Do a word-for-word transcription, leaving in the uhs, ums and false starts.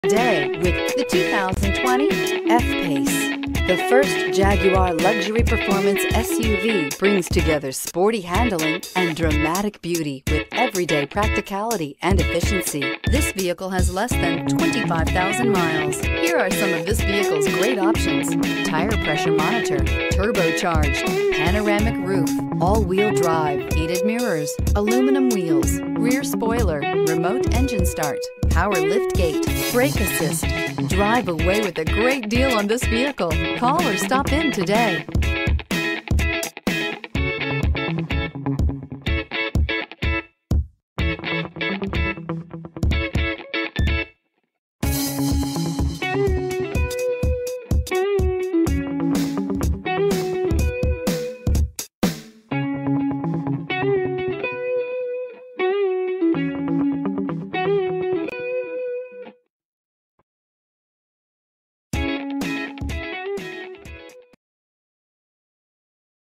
Today with the two thousand twenty F-PACE. The first Jaguar luxury performance S U V brings together sporty handling and dramatic beauty with everyday practicality and efficiency. This vehicle has less than twenty-five thousand miles. Here are some of this vehicle's great options: tire pressure monitor, turbocharged, panoramic roof, all-wheel drive, heated mirrors, aluminum wheels, rear spoiler, remote engine start, power lift gate, brake assist. Drive away with a great deal on this vehicle. Call or stop in today.